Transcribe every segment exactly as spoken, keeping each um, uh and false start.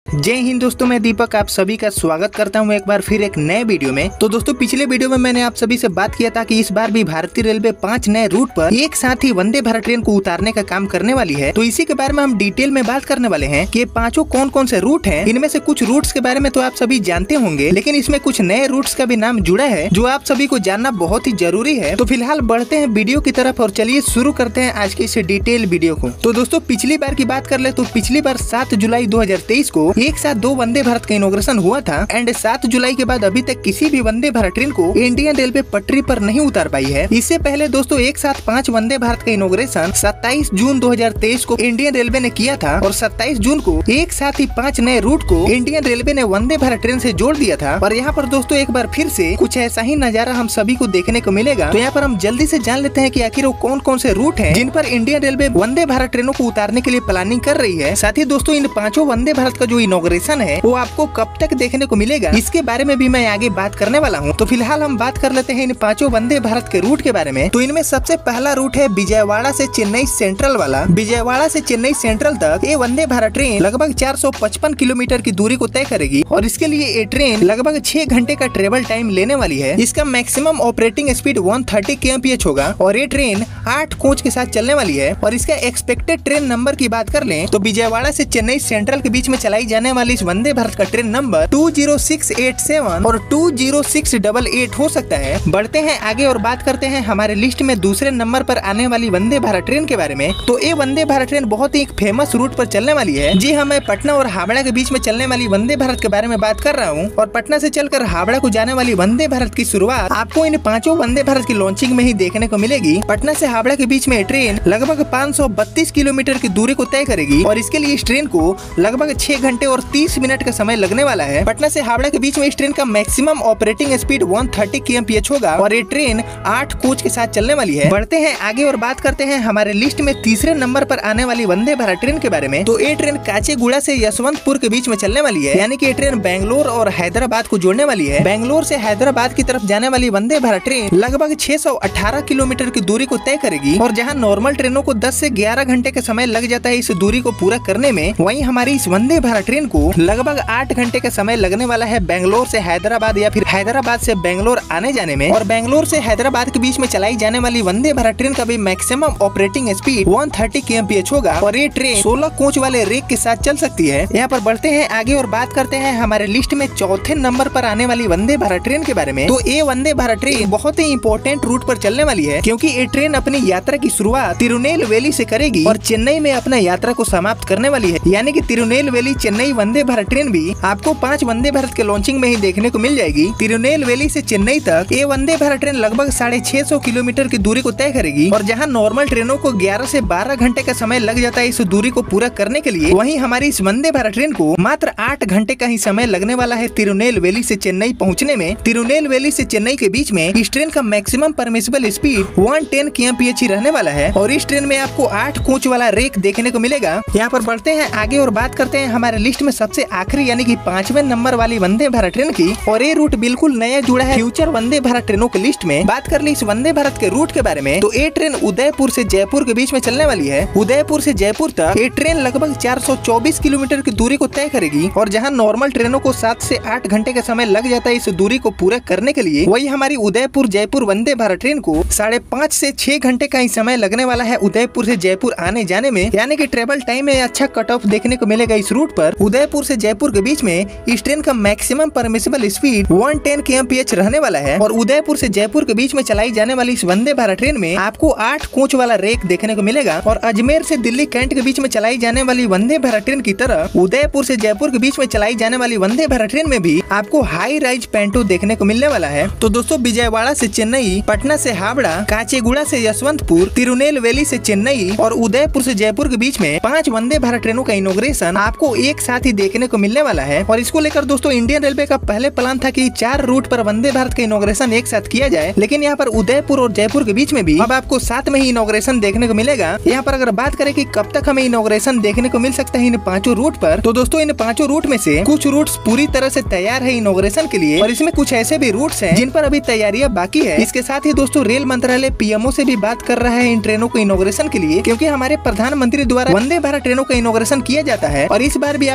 जय हिंद दोस्तों, मैं दीपक आप सभी का स्वागत करता हूं एक बार फिर एक नए वीडियो में। तो दोस्तों पिछले वीडियो में मैंने आप सभी से बात किया था कि इस बार भी भारतीय रेलवे पांच नए रूट पर एक साथ ही वंदे भारत ट्रेन को उतारने का काम करने वाली है। तो इसी के बारे में हम डिटेल में बात करने वाले हैं कि पांचों कौन कौन से रूट हैं। इनमें से कुछ रूट्स के बारे में तो आप सभी जानते होंगे, लेकिन इसमें कुछ नए रूट्स का भी नाम जुड़ा है जो आप सभी को जानना बहुत ही जरूरी है। तो फिलहाल बढ़ते हैं वीडियो की तरफ और चलिए शुरू करते हैं आज के इस डिटेल वीडियो को। तो दोस्तों पिछली बार की बात कर ले तो पिछली बार सात जुलाई दो हजार तेईस को एक साथ दो वंदे भारत का इनॉग्रेशन हुआ था एंड सात जुलाई के बाद अभी तक किसी भी वंदे भारत ट्रेन को इंडियन रेलवे पटरी पर नहीं उतार पाई है। इससे पहले दोस्तों एक साथ पांच वंदे भारत का इनॉग्रेशन सत्ताईस जून दो हजार तेईस को इंडियन रेलवे ने किया था और सत्ताईस जून को एक साथ ही पांच नए रूट को इंडियन रेलवे ने वंदे भारत ट्रेन से जोड़ दिया था। और यहाँ पर दोस्तों एक बार फिर से कुछ ऐसा ही नजारा हम सभी को देखने को मिलेगा। तो यहाँ पर हम जल्दी से जान लेते हैं कि आखिर वो कौन कौन से रूट हैं जिन पर इंडियन रेलवे वंदे भारत ट्रेनों को उतारने के लिए प्लानिंग कर रही है। साथ ही दोस्तों इन पांचों वंदे भारत का जो इनॉग्रेशन है वो आपको कब तक देखने को मिलेगा, इसके बारे में भी मैं आगे बात करने वाला हूँ। तो फिलहाल हम बात कर लेते हैं इन पांचों वंदे भारत के रूट के बारे में। तो इनमें सबसे पहला रूट है विजयवाड़ा से चेन्नई सेंट्रल वाला। विजयवाड़ा से चेन्नई सेंट्रल तक ये वंदे भारत ट्रेन लगभग चार सौ पचपन किलोमीटर की दूरी को तय करेगी और इसके लिए ये ट्रेन लगभग छह घंटे का ट्रेवल टाइम लेने वाली है। इसका मैक्सिमम ऑपरेटिंग स्पीड एक सौ तीस के एम पी एच होगा और ये ट्रेन आठ कोच के साथ चलने वाली है। और इसका एक्सपेक्टेड ट्रेन नंबर की बात कर लें तो विजयवाड़ा से चेन्नई सेंट्रल के बीच में चलाई जाने वाली इस वंदे भारत का train number two zero six eight seven और two zero six double eight हो सकता है। बढ़ते हैं आगे और बात करते हैं हमारे लिस्ट में दूसरे नंबर पर आने वाली वंदे भारत ट्रेन के बारे में। तो ये वंदे भारत ट्रेन बहुत ही एक फेमस रूट पर चलने वाली है। जी हाँ, मैं पटना और हावड़ा के बीच में चलने वाली वंदे भारत के बारे में बात कर रहा हूँ। और पटना से चलकर हावड़ा को जाने वाली वंदे भारत की शुरुआत आपको इन पांचों वंदे भारत की लॉन्चिंग में ही देखने को मिलेगी। पटना से हावड़ा के बीच में ट्रेन लगभग पाँच सौ बत्तीस किलोमीटर की दूरी को तय करेगी और इसके लिए इस ट्रेन को लगभग छह घंटे और तीस मिनट का समय लगने वाला है। पटना से हावड़ा के बीच में इस ट्रेन का मैक्सिमम ऑपरेटिंग स्पीड एक सौ तीस के एम पी एच होगा और ये ट्रेन आठ कोच के साथ चलने वाली है। बढ़ते हैं आगे और बात करते हैं हमारे लिस्ट में तीसरे नंबर पर आने वाली वंदे भारत ट्रेन के बारे में। तो ये ट्रेन काचेगुड़ा से यशवंतपुर के बीच में चलने वाली है, यानी कि ये ट्रेन बेंगलोर और हैदराबाद को जोड़ने वाली है। बेंगलोर से हैदराबाद की तरफ जाने वाली वंदे भारत ट्रेन लगभग छह सौ अठारह किलोमीटर की दूरी को तय करेगी और जहां नॉर्मल ट्रेनों को दस से ग्यारह घंटे का समय लग जाता है इस दूरी को पूरा करने में, वहीं हमारी इस वंदे भारत ट्रेन को लगभग आठ घंटे का समय लगने वाला है बेंगलोर से हैदराबाद या फिर हैदराबाद से बेंगलोर आने जाने में। और बेंगलोर से हैदराबाद के बीच में चलाई जाने वाली वंदे भारत ट्रेन का भी मैक्सिमम ऑपरेटिंग स्पीड एक सौ तीस के एम पी एच होगा और ये ट्रेन सोलह कोच वाले रेक के साथ चल सकती है। यहाँ पर बढ़ते हैं आगे और बात करते हैं हमारे लिस्ट में चौथे नंबर पर आने वाली वंदे भारत ट्रेन के बारे में। तो ये वंदे भारत ट्रेन बहुत ही इंपॉर्टेंट रूट पर चलने वाली है क्योंकि ये ट्रेन अपनी यात्रा की शुरुआत तिरुनेलवेली से करेगी और चेन्नई में अपना यात्रा को समाप्त करने वाली है। यानी कि तिरुनेलवेली चेन्नई वंदे भारत ट्रेन भी आपको पांच वंदे भारत के लॉन्चिंग में ही देखने को मिल जाएगी। तिरुनेलवेली से चेन्नई तक ये वंदे भारत ट्रेन लगभग साढ़े छह सौ किलोमीटर की दूरी को तय करेगी और जहां नॉर्मल ट्रेनों को ग्यारह से बारह घंटे का समय लग जाता है इस दूरी को पूरा करने के लिए, वहीं हमारी इस वंदे भारत ट्रेन को मात्र आठ घंटे का ही समय लगने वाला है तिरुनेलवेली से चेन्नई पहुंचने में। तिरुनेलवेली से चेन्नई के बीच में इस ट्रेन का मैक्सिमम परमिसिबल स्पीड एक सौ दस के एम पी एच ही रहने वाला है और इस ट्रेन में आपको आठ कोच वाला रेक देखने को मिलेगा। यहाँ पर बढ़ते हैं आगे और बात करते हैं हमारे लिस्ट में सबसे आखिरी यानी कि पांचवें नंबर वाली वंदे भारत ट्रेन की। और ये रूट बिल्कुल नया जुड़ा है फ्यूचर वंदे भारत ट्रेनों की लिस्ट में। बात कर ली इस वंदे भारत के रूट के बारे में तो ये ट्रेन उदयपुर से जयपुर के बीच में चलने वाली है। उदयपुर से जयपुर तक ये ट्रेन लगभग चार सौ चौबीस किलोमीटर की दूरी को तय करेगी और जहां नॉर्मल ट्रेनों को सात से आठ घंटे का समय लग जाता है इस दूरी को पूरा करने के लिए, वही हमारी उदयपुर जयपुर वंदे भारत ट्रेन को साढ़े पाँच से छह घंटे का ही समय लगने वाला है उदयपुर से जयपुर आने जाने में। यानी कि ट्रेवल टाइम में अच्छा कट ऑफ देखने को मिलेगा इस रूट पर। उदयपुर से जयपुर के बीच में इस ट्रेन का मैक्सिमम परमिसिबल स्पीड एक सौ दस के एम पी एच रहने वाला है और उदयपुर से जयपुर के बीच में चलाई जाने वाली इस वंदे भारत ट्रेन में आपको आठ कोच वाला रेक देखने को मिलेगा। और अजमेर से दिल्ली कैंट के बीच में चलाई जाने वाली वंदे भारत ट्रेन की तरह उदयपुर से जयपुर के बीच में चलाई जाने वाली वंदे भारत ट्रेन में भी आपको हाई राइज पेंटो देखने को मिलने वाला है। तो दोस्तों विजयवाड़ा से चेन्नई, पटना से हावड़ा, काचेगुड़ा से यशवंतपुर, तिरुनेलवेली से चेन्नई और उदयपुर से जयपुर के बीच में पांच वंदे भारत ट्रेनों का इनॉग्रेशन आपको एक साथ ही देखने को मिलने वाला है। और इसको लेकर दोस्तों इंडियन रेलवे का पहले प्लान था कि चार रूट पर वंदे भारत का इनॉग्रेशन एक साथ किया जाए, लेकिन यहाँ पर उदयपुर और जयपुर के बीच में भी अब आपको साथ में ही इनॉग्रेशन देखने को मिलेगा। यहाँ पर अगर बात करें कि कब तक हमें इनॉग्रेशन देखने को मिल सकता है इन पांचों रूट पर, तो दोस्तों इन पांचों रूट में से कुछ रूट्स पूरी तरह से तैयार है इनॉग्रेशन के लिए और इसमें कुछ ऐसे भी रूट्स हैं जिन पर अभी तैयारियां बाकी है। इसके साथ ही दोस्तों रेल मंत्रालय पी एम ओ से भी बात कर रहा है इन ट्रेनों को इनॉग्रेशन के लिए, क्योंकि हमारे प्रधानमंत्री द्वारा वंदे भारत ट्रेनों का इनॉग्रेशन किया जाता है और इस बार भी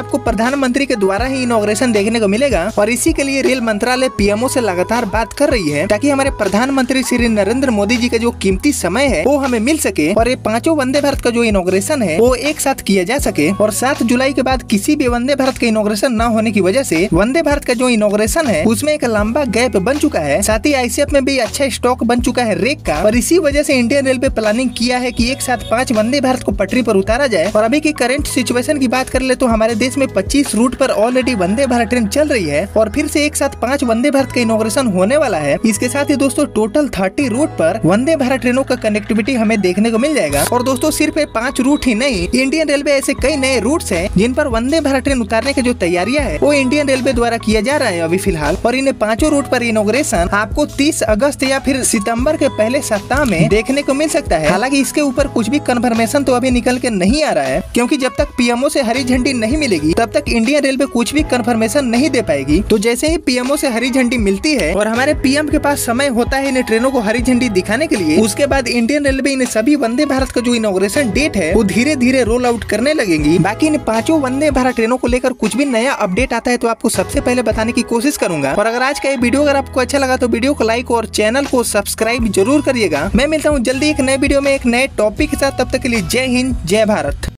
आपको प्रधानमंत्री के द्वारा ही इनॉग्रेशन देखने को मिलेगा और इसी के लिए रेल मंत्रालय पीएमओ से लगातार बात कर रही है ताकि हमारे प्रधानमंत्री श्री नरेंद्र मोदी जी का जो कीमती समय है वो हमें मिल सके और ये पांचों वंदे भारत का जो इनॉग्रेशन है वो एक साथ किया जा सके। और सात जुलाई के बाद किसी भी वंदे भारत का इनॉग्रेशन न होने की वजह से वंदे भारत का जो इनॉग्रेशन है उसमें एक लंबा गैप बन चुका है। साथ ही आईसीएफ में भी अच्छा स्टॉक बन चुका है रेक का और इसी वजह से इंडियन रेलवे प्लानिंग किया है कि एक साथ पांच वंदे भारत को पटरी पर उतारा जाए। और अभी की करंट सिचुएशन की बात कर ले तो हमारे देश में पच्चीस रूट पर ऑलरेडी वंदे भारत ट्रेन चल रही है और फिर से एक साथ पांच वंदे भारत का इनॉग्रेशन होने वाला है। इसके साथ ही दोस्तों टोटल तीस रूट पर वंदे भारत ट्रेनों का कनेक्टिविटी हमें देखने को मिल जाएगा। और दोस्तों सिर्फ पांच रूट ही नहीं, इंडियन रेलवे ऐसे कई नए रूट्स हैं जिन पर वंदे भारत ट्रेन उतारने की जो तैयारियां है वो इंडियन रेलवे द्वारा किया जा रहा है अभी फिलहाल। और इन पांचों रूट पर इनॉग्रेशन आपको तीस अगस्त या फिर सितंबर के पहले सप्ताह में देखने को मिल सकता है। हालांकि इसके ऊपर कुछ भी कंफर्मेशन तो अभी निकल के नहीं आ रहा है, क्योंकि जब तक पीएमओ से हरी झंडी नहीं मिलेगी तब तक इंडियन रेलवे कुछ भी कंफर्मेशन नहीं दे पाएगी। तो जैसे ही पीएमओ से हरी झंडी मिलती है और हमारे पीएम के पास समय होता है इन ट्रेनों को हरी झंडी दिखाने के लिए, उसके बाद इंडियन रेलवे इन सभी वंदे भारत का जो इनॉग्रेशन डेट है वो धीरे धीरे रोल आउट करने लगेंगी। बाकी इन पांचों वंदे भारत ट्रेनों को लेकर कुछ भी नया अपडेट आता है तो आपको सबसे पहले बताने की कोशिश करूंगा। और अगर आज का ये वीडियो अगर आपको अच्छा लगा तो वीडियो को लाइक और चैनल को सब्सक्राइब जरूर करिएगा। मैं मिलता हूँ जल्दी एक नए वीडियो में एक नए टॉपिक के साथ, तब तक के लिए जय हिंद जय भारत।